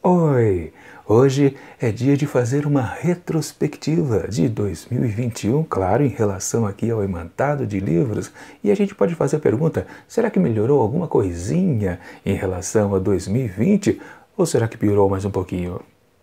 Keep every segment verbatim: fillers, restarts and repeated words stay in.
Oi! Hoje é dia de fazer uma retrospectiva de dois mil e vinte e um, claro, em relação aqui ao Emantado de Livros. E a gente pode fazer a pergunta, será que melhorou alguma coisinha em relação a dois mil e vinte? Ou será que piorou mais um pouquinho?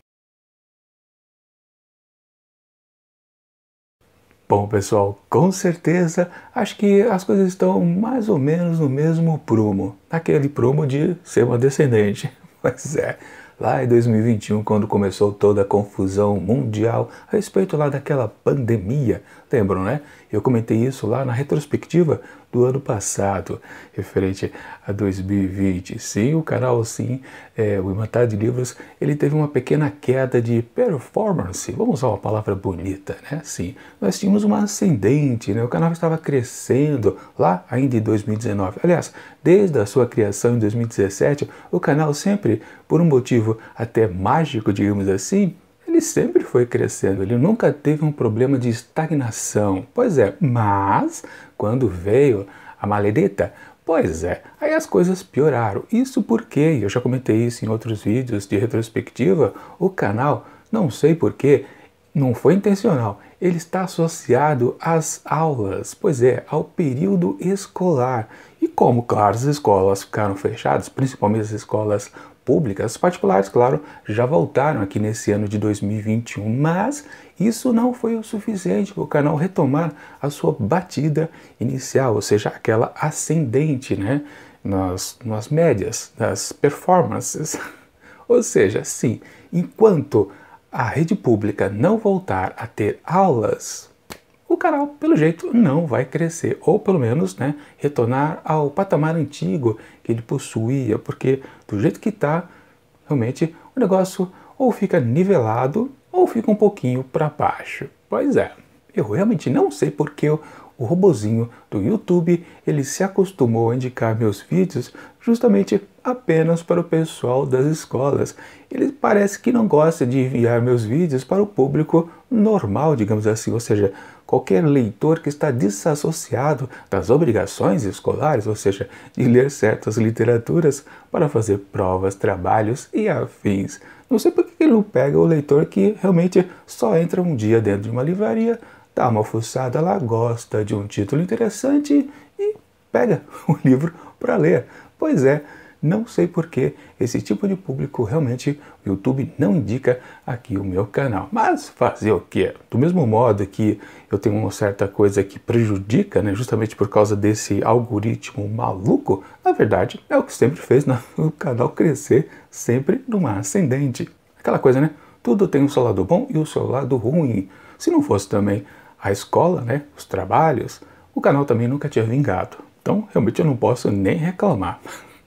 Bom, pessoal, com certeza acho que as coisas estão mais ou menos no mesmo prumo, naquele prumo de ser uma descendente. Pois é, lá em dois mil e vinte e um, quando começou toda a confusão mundial a respeito lá daquela pandemia, lembram, né? Eu comentei isso lá na retrospectiva do ano passado, referente a dois mil e vinte. Sim, o canal, sim, é, o Emantado de Livros, ele teve uma pequena queda de performance, vamos usar uma palavra bonita, né? Sim, nós tínhamos uma ascendente, né? O canal estava crescendo lá ainda em dois mil e dezenove. Aliás, desde a sua criação em dois mil e dezessete, o canal sempre, por um motivo até mágico, digamos assim, ele sempre foi crescendo, ele nunca teve um problema de estagnação. Pois é, mas quando veio a maledita, pois é, aí as coisas pioraram. Isso porque, eu já comentei isso em outros vídeos de retrospectiva, o canal, não sei porquê, não foi intencional, ele está associado às aulas, pois é, ao período escolar. E como, claro, as escolas ficaram fechadas, principalmente as escolas públicas, as particulares, claro, já voltaram aqui nesse ano de dois mil e vinte e um, mas isso não foi o suficiente para o canal retomar a sua batida inicial, ou seja, aquela ascendente, né, nas, nas médias, das performances. Ou seja, sim, enquanto a rede pública não voltar a ter aulas, o canal, pelo jeito, não vai crescer, ou pelo menos, né, retornar ao patamar antigo que ele possuía, porque do jeito que está, realmente o negócio ou fica nivelado ou fica um pouquinho para baixo. Pois é, eu realmente não sei porque o, o robozinho do YouTube ele se acostumou a indicar meus vídeos justamente apenas para o pessoal das escolas. Ele parece que não gosta de enviar meus vídeos para o público normal, digamos assim, ou seja, qualquer leitor que está desassociado das obrigações escolares, ou seja, de ler certas literaturas para fazer provas, trabalhos e afins. Não sei por que ele não pega o leitor que realmente só entra um dia dentro de uma livraria, dá uma fuçada lá, gosta de um título interessante e pega o livro para ler. Pois é, não sei por que esse tipo de público realmente o YouTube não indica aqui o meu canal. Mas fazer o quê? Do mesmo modo que eu tenho uma certa coisa que prejudica, né, justamente por causa desse algoritmo maluco, na verdade é o que sempre fez o canal crescer sempre numa ascendente. Aquela coisa, né? Tudo tem o seu lado bom e o seu lado ruim. Se não fosse também a escola, né, os trabalhos, o canal também nunca tinha vingado. Então realmente eu não posso nem reclamar.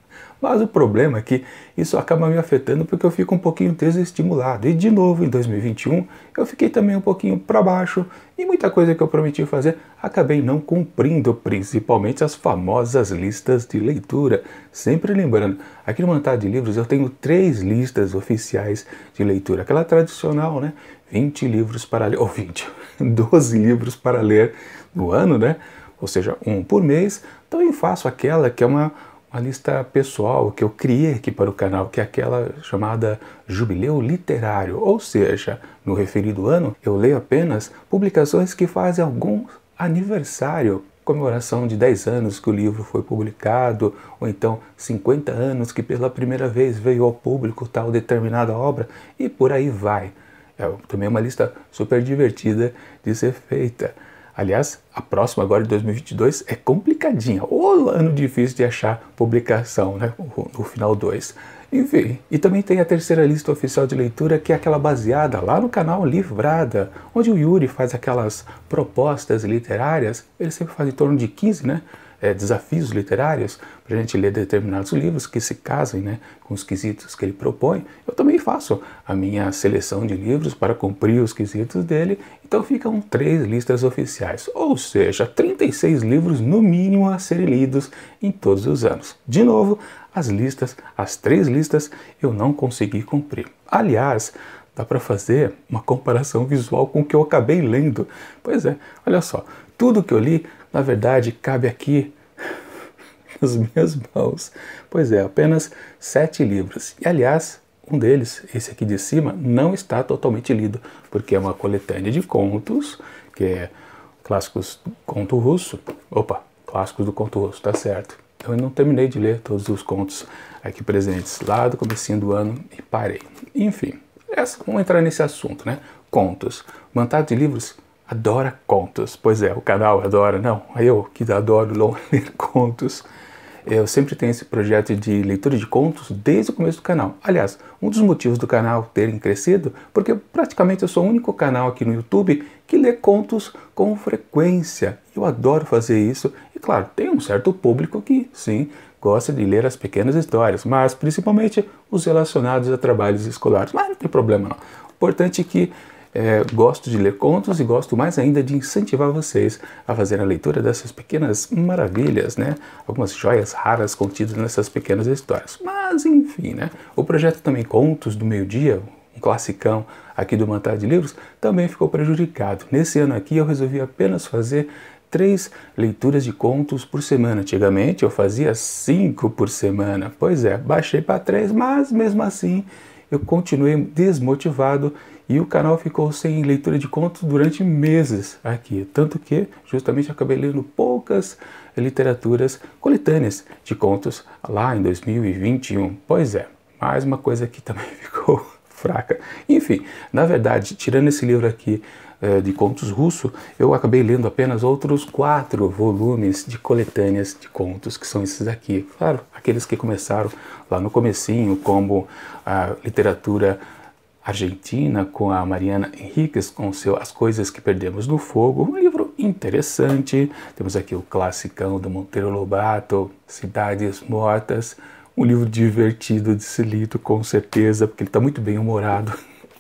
Mas o problema é que isso acaba me afetando porque eu fico um pouquinho desestimulado. E de novo, em dois mil e vinte e um, eu fiquei também um pouquinho para baixo e muita coisa que eu prometi fazer acabei não cumprindo, principalmente as famosas listas de leitura. Sempre lembrando, aqui no Emantado de Livros eu tenho três listas oficiais de leitura. Aquela tradicional, né? vinte livros para ler, ou vinte, doze livros para ler no ano, né? Ou seja, um por mês. Também faço aquela que é uma uma lista pessoal que eu criei aqui para o canal, que é aquela chamada Jubileu Literário, ou seja, no referido ano eu leio apenas publicações que fazem algum aniversário, comemoração de dez anos que o livro foi publicado, ou então cinquenta anos que pela primeira vez veio ao público tal determinada obra, e por aí vai. É também uma lista super divertida de ser feita. Aliás, a próxima agora de dois mil e vinte e dois é complicadinha. O ano difícil de achar publicação, né? O, o final dois. Enfim, e também tem a terceira lista oficial de leitura, que é aquela baseada lá no canal Livrada, onde o Yuri faz aquelas propostas literárias. Ele sempre faz em torno de quinze, né? É, desafios literários para a gente ler determinados livros que se casem, né, com os quesitos que ele propõe. Eu também faço a minha seleção de livros para cumprir os quesitos dele, então ficam três listas oficiais, ou seja, trinta e seis livros no mínimo a serem lidos em todos os anos. De novo, as listas, as três listas, eu não consegui cumprir. Aliás, dá para fazer uma comparação visual com o que eu acabei lendo. Pois é, olha só, tudo que eu li, na verdade, cabe aqui nas minhas mãos. Pois é, apenas sete livros. E, aliás, Um deles, esse aqui de cima, não está totalmente lido, porque é uma coletânea de contos, que é clássicos do conto russo. Opa, clássicos do conto russo, tá certo. Eu não terminei de ler todos os contos aqui presentes lá do comecinho do ano e parei. Enfim, essa, vamos entrar nesse assunto, né? Contos. Vontade de livros? Adora contos. Pois é, o canal adora, não. Eu que adoro ler contos. Eu sempre tenho esse projeto de leitura de contos desde o começo do canal. Aliás, um dos motivos do canal terem crescido, porque praticamente eu sou o único canal aqui no YouTube que lê contos com frequência. Eu adoro fazer isso. E claro, tem um certo público que, sim, gosta de ler as pequenas histórias, mas principalmente os relacionados a trabalhos escolares. Mas não tem problema não. O importante é que É, gosto de ler contos e gosto mais ainda de incentivar vocês a fazer a leitura dessas pequenas maravilhas, né? Algumas joias raras contidas nessas pequenas histórias. Mas, enfim, né? O projeto também Contos do Meio-Dia, um classicão aqui do Vontade de Livros, também ficou prejudicado. Nesse ano aqui eu resolvi apenas fazer três leituras de contos por semana. Antigamente eu fazia cinco por semana. Pois é, baixei para três, mas mesmo assim eu continuei desmotivado e o canal ficou sem leitura de contos durante meses aqui. Tanto que justamente acabei lendo poucas literaturas coletâneas de contos lá em dois mil e vinte e um. Pois é, mais uma coisa que também ficou fraca. Enfim, na verdade, tirando esse livro aqui eh, de contos russo, eu acabei lendo apenas outros quatro volumes de coletâneas de contos, que são esses aqui. Claro, aqueles que começaram lá no comecinho, como a literatura argentina, com a Mariana Enríquez, com seu As Coisas que Perdemos no Fogo, um livro interessante. Temos aqui o classicão do Monteiro Lobato, Cidades Mortas, um livro divertido de ser lido, com certeza, porque ele está muito bem humorado.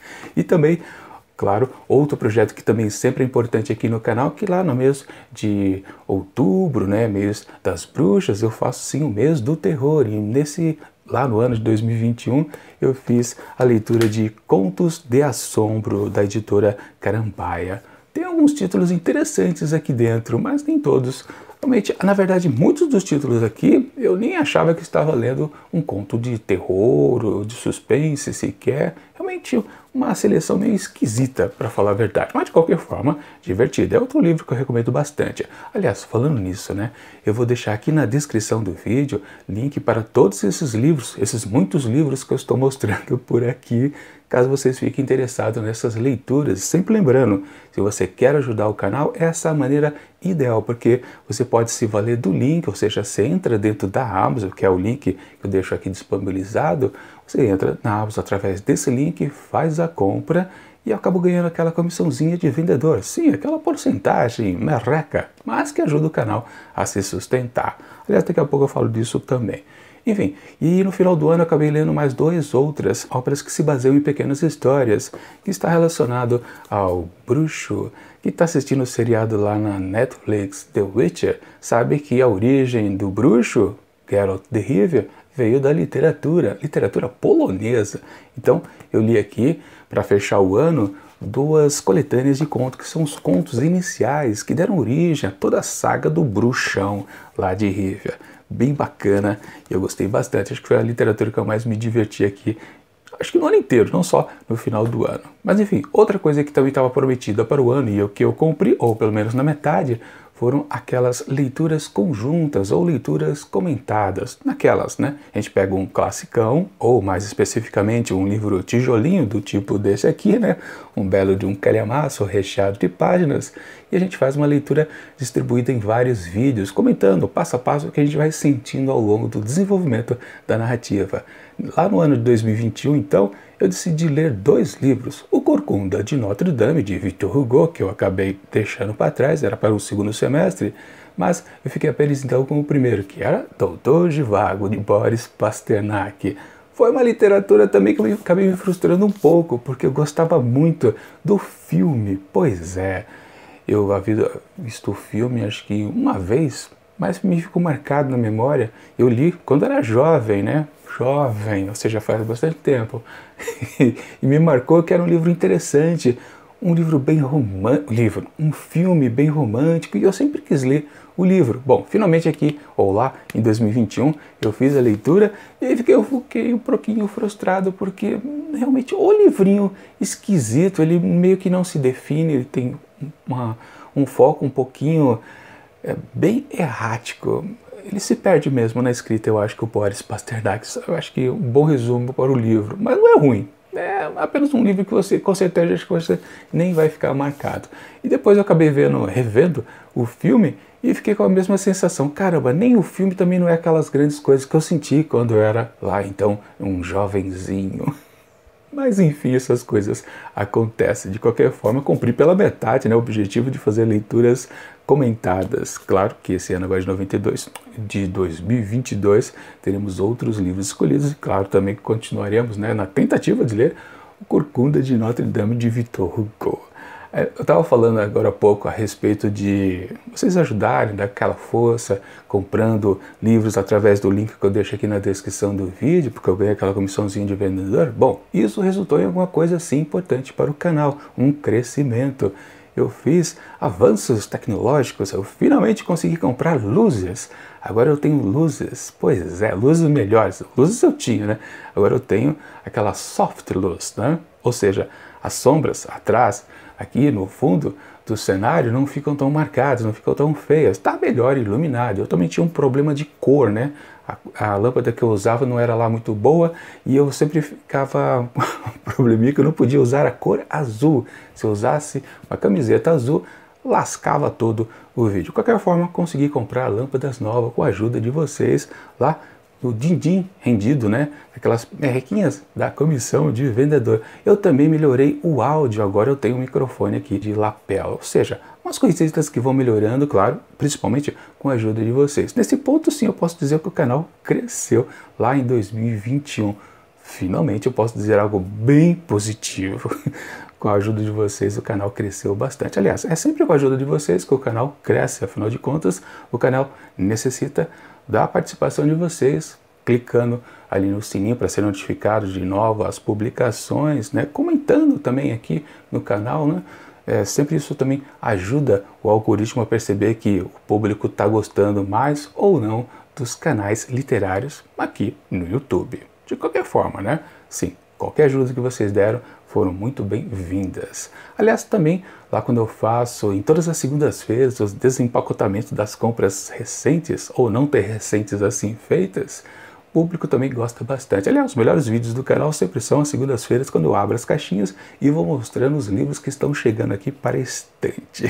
E também, claro, outro projeto que também sempre é importante aqui no canal, que lá no mês de outubro, né, mês das bruxas, eu faço sim o mês do terror. E nesse, lá no ano de dois mil e vinte e um, eu fiz a leitura de Contos de Assombro, da editora Carambaia. Tem alguns títulos interessantes aqui dentro, mas nem todos. Realmente, na verdade, muitos dos títulos aqui, eu nem achava que estava lendo um conto de terror ou de suspense sequer. Realmente uma seleção meio esquisita, para falar a verdade, mas de qualquer forma, divertida. É outro livro que eu recomendo bastante. Aliás, falando nisso, né, eu vou deixar aqui na descrição do vídeo link para todos esses livros, esses muitos livros que eu estou mostrando por aqui, caso vocês fiquem interessados nessas leituras. Sempre lembrando, se você quer ajudar o canal, essa é a maneira ideal, porque você pode se valer do link, ou seja, você entra dentro da Amazon, que é o link que eu deixo aqui disponibilizado, você entra na Amazon através desse link, faz a compra e eu acabo ganhando aquela comissãozinha de vendedor. Sim, aquela porcentagem merreca, mas que ajuda o canal a se sustentar. Aliás, daqui a pouco eu falo disso também. Enfim, e no final do ano eu acabei lendo mais duas outras obras que se baseiam em pequenas histórias, que está relacionado ao bruxo, que está assistindo o seriado lá na Netflix, The Witcher, sabe que a origem do bruxo, Geralt de Rivia, veio da literatura, literatura polonesa. Então eu li aqui, para fechar o ano, duas coletâneas de contos, que são os contos iniciais, que deram origem a toda a saga do bruxão lá de Rivia. Bem bacana, e eu gostei bastante. Acho que foi a literatura que eu mais me diverti aqui, acho que no ano inteiro, não só no final do ano. Mas enfim, outra coisa que também estava prometida para o ano e o que eu cumpri, ou pelo menos na metade, foram aquelas leituras conjuntas ou leituras comentadas. Naquelas, né? A gente pega um classicão, ou mais especificamente um livro tijolinho do tipo desse aqui, né? Um belo de um calhamaço recheado de páginas, e a gente faz uma leitura distribuída em vários vídeos, comentando passo a passo o que a gente vai sentindo ao longo do desenvolvimento da narrativa. Lá no ano de dois mil e vinte e um, então, eu decidi ler dois livros. O Corcunda de Notre Dame, de Victor Hugo, que eu acabei deixando para trás, era para o segundo semestre, mas eu fiquei apenas então com o primeiro, que era Doutor Zhivago, de Boris Pasternak. Foi uma literatura também que eu acabei me frustrando um pouco, porque eu gostava muito do filme. Pois é, eu havia visto o filme acho que uma vez, mas me ficou marcado na memória. Eu li quando era jovem, né? Jovem, ou seja, faz bastante tempo. E me marcou que era um livro interessante, um livro bem romântico, livro, um filme bem romântico, e eu sempre quis ler o livro. Bom, finalmente aqui, ou lá, em dois mil e vinte e um, eu fiz a leitura e fiquei, eu fiquei um pouquinho frustrado porque realmente o livrinho esquisito, ele meio que não se define, ele tem uma, um foco um pouquinho é, bem errático. Ele se perde mesmo na escrita, eu acho que o Boris Pasternak, eu acho que é um bom resumo para o livro, mas não é ruim. É apenas um livro que você, com certeza, acho que você nem vai ficar marcado. E depois eu acabei vendo, revendo o filme e fiquei com a mesma sensação. Caramba, nem o filme também não é aquelas grandes coisas que eu senti quando eu era lá, então, um jovenzinho. Mas enfim, essas coisas acontecem. De qualquer forma, cumpri pela metade, né, o objetivo de fazer leituras comentadas. Claro que esse ano agora de noventa e dois, de dois mil e vinte e dois, teremos outros livros escolhidos e claro também que continuaremos, né, na tentativa de ler o Corcunda de Notre Dame de Victor Hugo. Eu estava falando agora há pouco a respeito de vocês ajudarem, dar aquela força, comprando livros através do link que eu deixo aqui na descrição do vídeo, porque eu ganhei aquela comissãozinha de vendedor. Bom, isso resultou em alguma coisa assim importante para o canal, um crescimento. Eu fiz avanços tecnológicos, eu finalmente consegui comprar luzes. Agora eu tenho luzes, pois é, luzes melhores. Luzes eu tinha, né? Agora eu tenho aquela soft luz, né? Ou seja, as sombras atrás, aqui no fundo do cenário, não ficam tão marcadas, não ficam tão feias. Está melhor iluminado. Eu também tinha um problema de cor, né? A, a lâmpada que eu usava não era lá muito boa e eu sempre ficava um probleminha que eu não podia usar a cor azul. Se eu usasse uma camiseta azul, lascava todo o vídeo. De qualquer forma, consegui comprar lâmpadas novas com a ajuda de vocês lá no din-din rendido, né? Aquelas merrequinhas da comissão de vendedor. Eu também melhorei o áudio, agora eu tenho um microfone aqui de lapela, ou seja, umas coisitas que vão melhorando, claro, principalmente com a ajuda de vocês. Nesse ponto, sim, eu posso dizer que o canal cresceu lá em dois mil e vinte e um. Finalmente eu posso dizer algo bem positivo. Com a ajuda de vocês, o canal cresceu bastante. Aliás, é sempre com a ajuda de vocês que o canal cresce. Afinal de contas, o canal necessita da participação de vocês, clicando ali no sininho para ser notificado de novas publicações, né? Comentando também aqui no canal, né? É, sempre isso também ajuda o algoritmo a perceber que o público está gostando mais ou não dos canais literários aqui no YouTube. De qualquer forma, né? Sim, qualquer ajuda que vocês deram foram muito bem-vindas. Aliás, também, lá quando eu faço, em todas as segundas-feiras, os desempacotamentos das compras recentes, ou não ter recentes assim feitas, o público também gosta bastante. Aliás, os melhores vídeos do canal sempre são as segundas-feiras, quando eu abro as caixinhas e vou mostrando os livros que estão chegando aqui para a estante.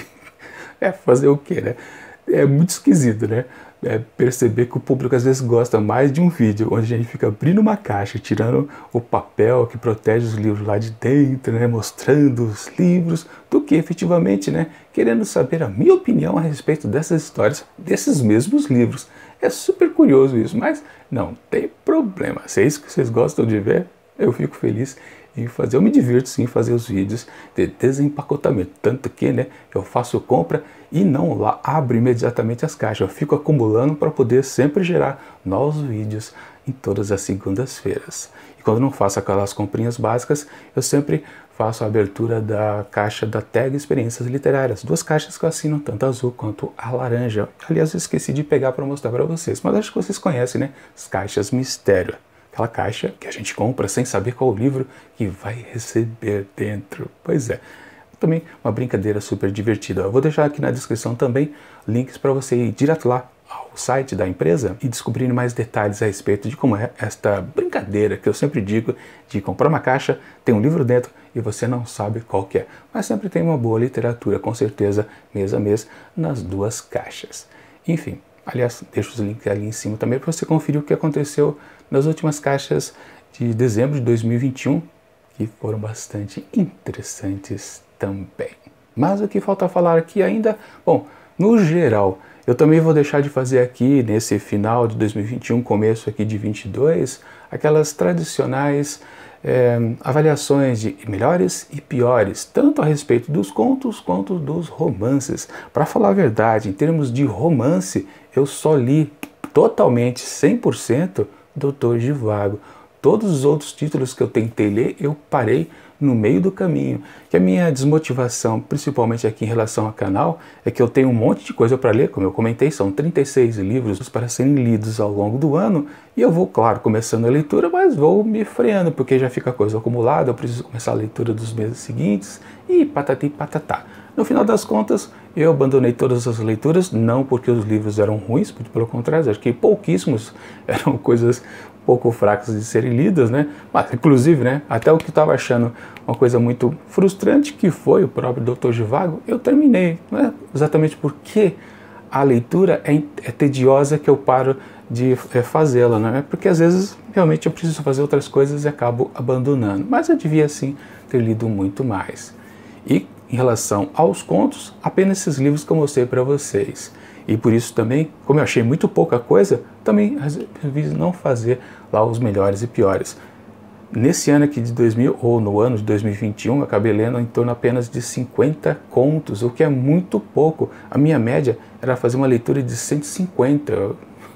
É fazer o quê, né? É muito esquisito, né? É perceber que o público às vezes gosta mais de um vídeo onde a gente fica abrindo uma caixa, tirando o papel que protege os livros lá de dentro, né, mostrando os livros, do que efetivamente, né, querendo saber a minha opinião a respeito dessas histórias, desses mesmos livros. É super curioso isso, mas não tem problema. Se é isso que vocês gostam de ver, eu fico feliz em fazer. Eu me divirto sim em fazer os vídeos de desempacotamento, tanto que, né, eu faço compra e não lá abro imediatamente as caixas, eu fico acumulando para poder sempre gerar novos vídeos em todas as segundas-feiras. E quando não faço aquelas comprinhas básicas, eu sempre faço a abertura da caixa da tag Experiências Literárias, duas caixas que eu assino, tanto a azul quanto a laranja. Aliás, eu esqueci de pegar para mostrar para vocês, mas acho que vocês conhecem, né, as caixas mistério. Aquela caixa que a gente compra sem saber qual o livro que vai receber dentro. Pois é, também uma brincadeira super divertida. Eu vou deixar aqui na descrição também links para você ir direto lá ao site da empresa e descobrir mais detalhes a respeito de como é esta brincadeira que eu sempre digo de comprar uma caixa, tem um livro dentro e você não sabe qual que é. Mas sempre tem uma boa literatura, com certeza, mês a mês, nas duas caixas. Enfim, aliás, deixo os links ali em cima também para você conferir o que aconteceu nas últimas caixas de dezembro de dois mil e vinte e um, que foram bastante interessantes também. Mas o que falta falar aqui ainda, bom, no geral, eu também vou deixar de fazer aqui, nesse final de dois mil e vinte e um, começo aqui de vinte e dois, aquelas tradicionais é, avaliações de melhores e piores, tanto a respeito dos contos quanto dos romances. Para falar a verdade, em termos de romance, eu só li totalmente, cem por cento, Doutor Zhivago. todos os outros títulos que eu tentei ler, eu parei no meio do caminho. Que a minha desmotivação, principalmente aqui em relação ao canal, é que eu tenho um monte de coisa para ler, como eu comentei, são trinta e seis livros para serem lidos ao longo do ano, e eu vou, claro, começando a leitura, mas vou me freando, porque já fica coisa acumulada, eu preciso começar a leitura dos meses seguintes, e patati patatá. No final das contas, eu abandonei todas as leituras, não porque os livros eram ruins, muito pelo contrário, acho que pouquíssimos eram coisas pouco fracas de serem lidas, né? Mas, inclusive, né, até o que eu estava achando uma coisa muito frustrante, que foi o próprio doutor Zhivago, eu terminei. Não é exatamente porque a leitura é, é tediosa que eu paro de é, fazê-la, né? Porque às vezes realmente eu preciso fazer outras coisas e acabo abandonando. Mas eu devia, sim, ter lido muito mais. E em relação aos contos, apenas esses livros que eu mostrei para vocês. E por isso também, como eu achei muito pouca coisa, também resolvi não fazer lá os melhores e piores. Nesse ano aqui de dois mil, ou no ano de dois mil e vinte e um, eu acabei lendo em torno apenas de cinquenta contos, o que é muito pouco. A minha média era fazer uma leitura de cento e cinquenta,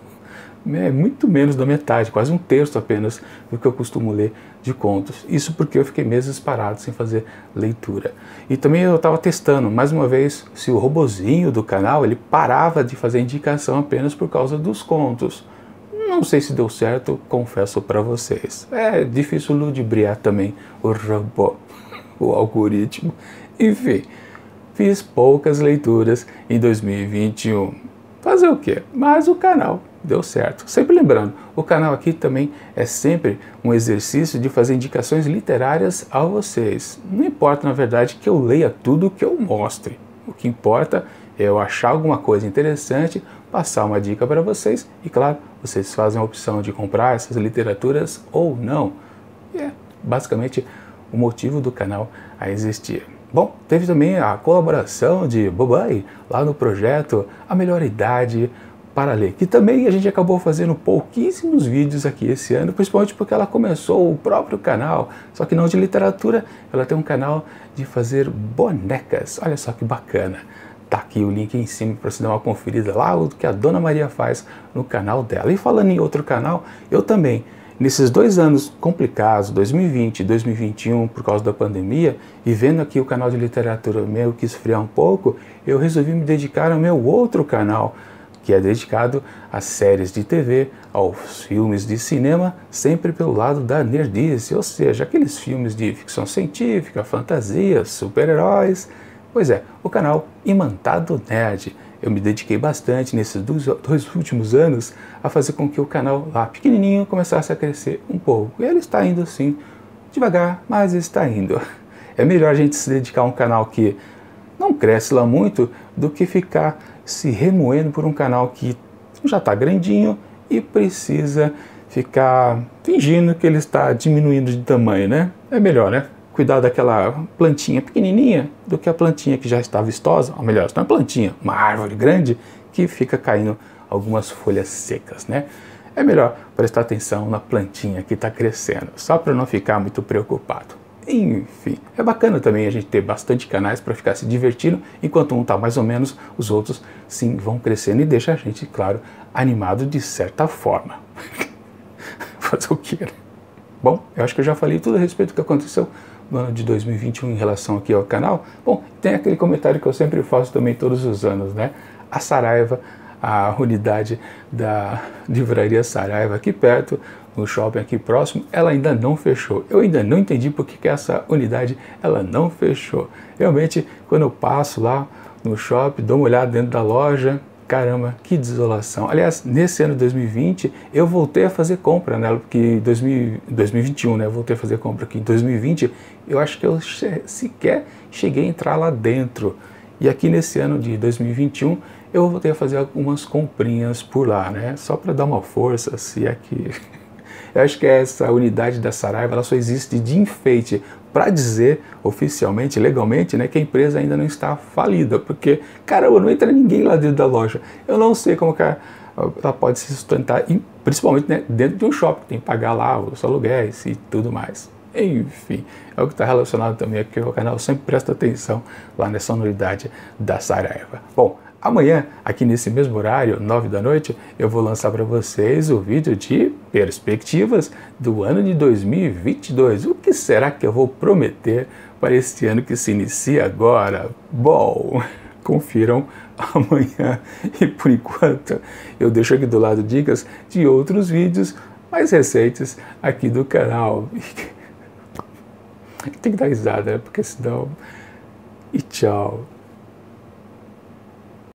é muito menos da metade, quase um terço apenas do que eu costumo ler de contos. Isso porque eu fiquei meses parado sem fazer leitura. E também eu estava testando, mais uma vez, se o robozinho do canal ele parava de fazer indicação apenas por causa dos contos. Não sei se deu certo, confesso para vocês. É difícil ludibriar também o robô, o algoritmo. Enfim, fiz poucas leituras em dois mil e vinte e um. Fazer o quê? Mas o canal deu certo. Sempre lembrando, o canal aqui também é sempre um exercício de fazer indicações literárias a vocês. Não importa, na verdade, que eu leia tudo que eu mostre. O que importa é eu achar alguma coisa interessante, passar uma dica para vocês e, claro, vocês fazem a opção de comprar essas literaturas ou não. E é basicamente o motivo do canal a existir. Bom, teve também a colaboração de Bobai lá no projeto A Melhor Idade para Ler, que também a gente acabou fazendo pouquíssimos vídeos aqui esse ano, principalmente porque ela começou o próprio canal, só que não de literatura, ela tem um canal de fazer bonecas. Olha só que bacana. Tá aqui o link em cima para você dar uma conferida lá, o que a Dona Maria faz no canal dela. E falando em outro canal, eu também, nesses dois anos complicados, dois mil e vinte e dois mil e vinte e um, por causa da pandemia, e vendo aqui o canal de literatura meu que esfriar um pouco, eu resolvi me dedicar ao meu outro canal, que é dedicado às séries de T V, aos filmes de cinema, sempre pelo lado da nerdice, ou seja, aqueles filmes de ficção científica, fantasia, super-heróis. Pois é, o canal Imantado Nerd. Eu me dediquei bastante nesses dois, dois últimos anos a fazer com que o canal lá pequenininho começasse a crescer um pouco. E ele está indo sim, devagar, mas está indo. É melhor a gente se dedicar a um canal que não cresce lá muito do que ficar se remoendo por um canal que já está grandinho e precisa ficar fingindo que ele está diminuindo de tamanho, né? É melhor, né? Cuidar daquela plantinha pequenininha do que a plantinha que já está vistosa, ou melhor, não é plantinha, uma árvore grande que fica caindo algumas folhas secas, né? É melhor prestar atenção na plantinha que está crescendo, só para não ficar muito preocupado. Enfim, é bacana também a gente ter bastante canais para ficar se divertindo, enquanto um está mais ou menos, os outros sim vão crescendo e deixa a gente, claro, animado de certa forma. Fazer o quê, né? Bom, eu acho que eu já falei tudo a respeito do que aconteceu no ano de dois mil e vinte e um em relação aqui ao canal. Bom, tem aquele comentário que eu sempre faço também todos os anos, né? A Saraiva, a unidade da livraria Saraiva aqui perto, no shopping aqui próximo, ela ainda não fechou. Eu ainda não entendi por que essa unidade ela não fechou. Realmente, quando eu passo lá no shopping, dou uma olhada dentro da loja, caramba, que desolação. Aliás, nesse ano de dois mil e vinte, eu voltei a fazer compra nela, porque em dois mil e vinte e um, né, eu voltei a fazer compra aqui. Em dois mil e vinte, eu acho que eu sequer cheguei a entrar lá dentro. E aqui nesse ano de dois mil e vinte e um, eu voltei a fazer algumas comprinhas por lá, né, só para dar uma força, se é que... Eu acho que essa unidade da Saraiva ela só existe de enfeite para dizer oficialmente, legalmente, né, que a empresa ainda não está falida, porque, caramba, não entra ninguém lá dentro da loja. Eu não sei como que ela pode se sustentar, principalmente, né, dentro de um shopping, tem que pagar lá os aluguéis e tudo mais. Enfim, é o que está relacionado também aqui, o canal sempre presta atenção lá nessa unidade da Saraiva. Bom, Amanhã, aqui nesse mesmo horário, nove da noite, eu vou lançar para vocês o vídeo de perspectivas do ano de dois mil e vinte e dois. O que será que eu vou prometer para este ano que se inicia agora? Bom, confiram amanhã. E por enquanto, eu deixo aqui do lado dicas de outros vídeos mais recentes aqui do canal. Tem que dar risada, né? Porque senão... E tchau.